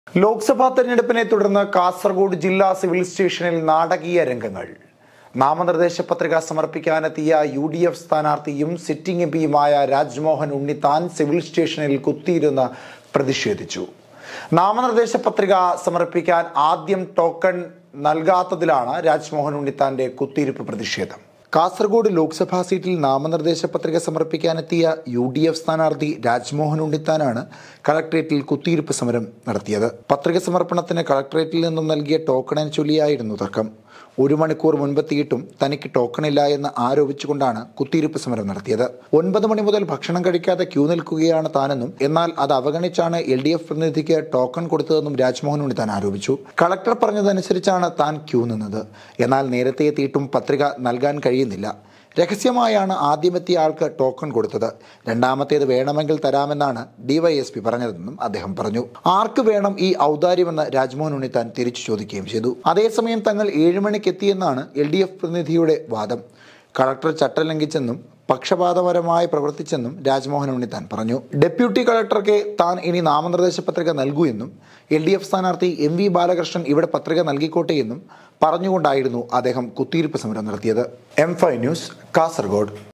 ലോക്സഭാ തെരഞ്ഞെടുപ്പിനെ തുടർന്ന് കാസർഗോഡ് ജില്ലാ സിവിൽ സ്റ്റേഷനിൽ നാടകീയ രംഗങ്ങൾ. നാമനിർദ്ദേശ പത്രിക സമർപ്പിക്കാനെത്തിയ UDF സ്ഥാനാർത്ഥിയും സിറ്റിംഗ് എംപിയുമായ രാജ്മോഹൻ ഉണ്ണിത്താൻ സിവിൽ സ്റ്റേഷനിൽ കുത്തിയിരുന്ന് പ്രതിഷേധിച്ചു. നാമനിർദ്ദേശ പത്രിക സമർപ്പിക്കാൻ ആദ്യം ടോക്കൺ നൽകാത്തതിലാണ് രാജ്മോഹൻ ഉണ്ണിത്താന്റെ കുത്തിയിരിപ്പ് പ്രതിഷേധം. കാസർഗോഡ് ലോക്സഭാ സീറ്റിൽ നാമനിർദ്ദേശ പത്രിക സമർപ്പിക്കാനെത്തിയ UDF സ്ഥാനാർത്ഥി രാജ്മോഹൻ ഉണ്ണിത്താനാണ് കളക്ടറേറ്റിൽ കുത്തിയിരിപ്പ് സമരം നടത്തിയത്. പത്രിക സമർപ്പണത്തിന് കളക്ടറേറ്റിൽ നിന്നും നൽകിയ ടോക്കണിനെ ചൊല്ലിയായിരുന്നു തർക്കം. 1 മണിക്കൂർ മുൻപെത്തിയിട്ടും തനിക്ക് ടോക്കണില്ല എന്ന് ആരോപിച്ചുകൊണ്ടാണ് കുത്തിയിരിപ്പ് സമരം നടത്തിയത്. 9 മണി മുതൽ ഭക്ഷണം കഴിക്കാതെ ക്യൂ നിൽക്കുകയാണ് താനെന്നും എന്നാൽ അത് അവഗണിച്ചാണ് LDF പ്രതിനിധിക്ക് ടോക്കൺ കൊടുത്തതെന്നും രാജ്മോഹൻ ഉണ്ണിത്താൻ ആരോപിച്ചു. കളക്ടർ പറഞ്ഞതനുസരിച്ചാണ് താൻ ക്യൂ നിന്നത്. എന്നാൽ നേരത്തെ എത്തിയിട്ടും പത്രിക നൽകാൻ കഴിയുന്നില്ല. രഹസ്യമായാണ് ആദ്യമെത്തിയ ആൾക്ക് ടോക്കൺ കൊടുത്തത്. രണ്ടാമത്തേത് വേണമെങ്കിൽ തരാമെന്നാണ് DYSP പറഞ്ഞതെന്നും അദ്ദേഹം പറഞ്ഞു. ആർക്ക് വേണം ഈ ഔദാര്യമെന്ന് രാജ്മോഹൻ ഉണ്ണിത്താൻ തിരിച്ചു ചോദിക്കുകയും ചെയ്തു. അതേസമയം തങ്ങൾ 7 മണിക്ക് എത്തിയെന്നാണ് LDF പ്രതിനിധിയുടെ വാദം. കളക്ടർ ചട്ടം ലംഘിച്ചെന്നും പക്ഷപാതപരമായി പ്രവർത്തിച്ചെന്നും രാജ്മോഹൻ ഉണ്ണിത്താൻ പറഞ്ഞു. ഡെപ്യൂട്ടി കളക്ടർക്ക് താൻ ഇനി നാമനിർദ്ദേശ പത്രിക നൽകൂ എന്നും LDF സ്ഥാനാർത്ഥി MV ബാലകൃഷ്ണൻ ഇവിടെ പത്രിക നൽകിക്കോട്ടെ എന്നും പറഞ്ഞുകൊണ്ടായിരുന്നു അദ്ദേഹം കുത്തിയിരിപ്പ് സമരം നടത്തിയത്. M5 news, Kasaragod.